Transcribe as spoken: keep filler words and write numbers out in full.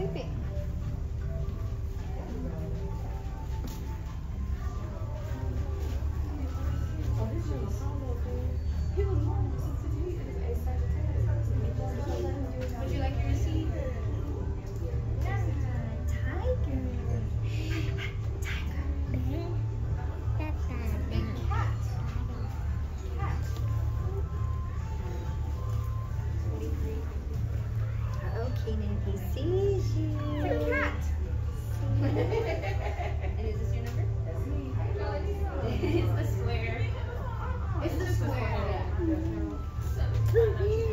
sleeping. Would you like your receipt? Yeah, tiger. Tiger. Big cat. Cat. Okay, now he sees you. It's a cat. And is this your number? That's me. It's the square. It's the square.